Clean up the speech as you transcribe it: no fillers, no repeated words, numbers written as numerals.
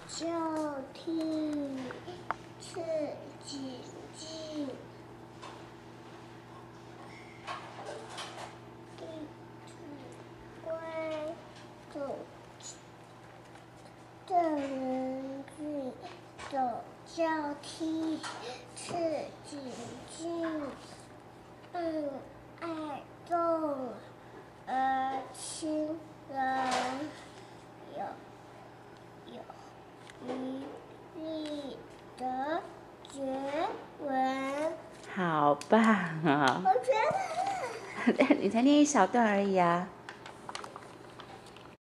交替，刺激进，弟子规，正人君，走交替，刺激进，恩爱重，而亲仁，有余力的绝文。 好棒啊！ 我觉得你才念一小段而已啊。